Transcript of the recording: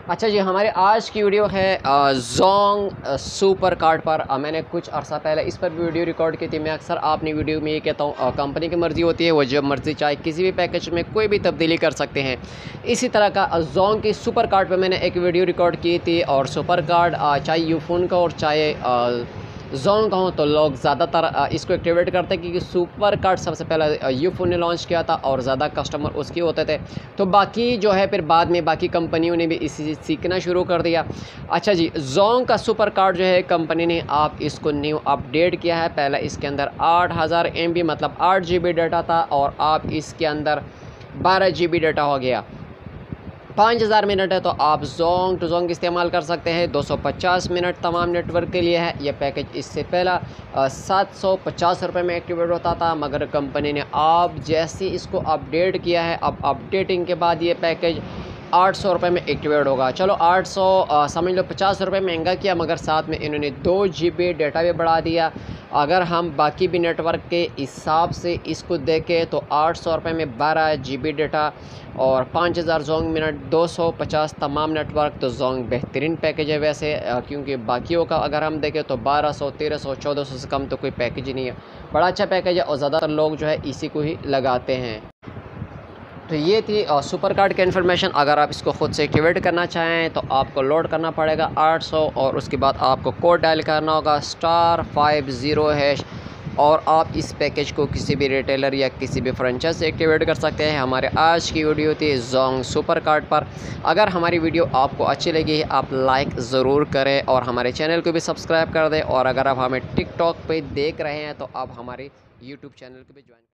अच्छा जी, हमारे आज की वीडियो है जोंग सुपर कार्ड पर। मैंने कुछ अर्सा पहले इस पर वीडियो रिकॉर्ड की थी। मैं अक्सर अपनी वीडियो में ये कहता हूँ, कंपनी की मर्ज़ी होती है, वो जब मर्ज़ी चाहे किसी भी पैकेज में कोई भी तब्दीली कर सकते हैं। इसी तरह का जोंग की सुपर कार्ड पर मैंने एक वीडियो रिकॉर्ड की थी। और सुपर कार्ड चाहे यूफोन का और चाहे जोंग का हो, तो लोग ज़्यादातर इसको एक्टिवेट करते हैं, क्योंकि सुपर कार्ड सबसे पहले यूफोन ने लॉन्च किया था और ज़्यादा कस्टमर उसके होते थे। तो बाकी जो है फिर बाद में बाकी कंपनियों ने भी इसी सीखना शुरू कर दिया। अच्छा जी, जोंग का सुपर कार्ड जो है कंपनी ने आप इसको न्यू अपडेट किया है। पहले इसके अंदर 8000 MB मतलब 8 GB डाटा था, और आप इसके अंदर 12 GB डाटा हो गया। 5000 मिनट है तो आप जोंग टू जोंग इस्तेमाल कर सकते हैं। 250 मिनट तमाम नेटवर्क के लिए है ये पैकेज। इससे पहला 750 रुपये में एक्टिवेट होता था, मगर कंपनी ने आप जैसे इसको अपडेट किया है, अब अपडेटिंग के बाद ये पैकेज 800 रुपये में एक्टिवेट होगा। चलो 800 समझ लो 50 रुपये महंगा किया, मगर साथ में इन्होंने 2 GB डाटा भी बढ़ा दिया। अगर हम बाकी भी नेटवर्क के हिसाब से इसको देखें तो 800 रुपये में 12 GB डाटा और 5000 जोंग मिनट, 250 तमाम नेटवर्क। तो जोंग बेहतरीन पैकेज है वैसे, क्योंकि बाकियों का अगर हम देखें तो 1200, 1300, 1400 से कम तो कोई पैकेज ही नहीं है। बड़ा अच्छा पैकेज है और ज़्यादातर लोग जो है इसी को ही लगाते हैं। तो ये थी सुपर कार्ड की इन्फॉर्मेशन। अगर आप इसको ख़ुद से एक्टिवेट करना चाहें तो आपको लोड करना पड़ेगा 800, और उसके बाद आपको कोड डायल करना होगा *50#। और आप इस पैकेज को किसी भी रिटेलर या किसी भी फ्रेंचाइज से एक्टिवेट कर सकते हैं। हमारे आज की वीडियो थी जोंग सुपर कार्ड पर। अगर हमारी वीडियो आपको अच्छी लगी आप लाइक ज़रूर करें और हमारे चैनल को भी सब्सक्राइब कर दें। और अगर आप हमें टिकटॉक पे देख रहे हैं तो आप हमारे यूट्यूब चैनल को भी ज्वाइन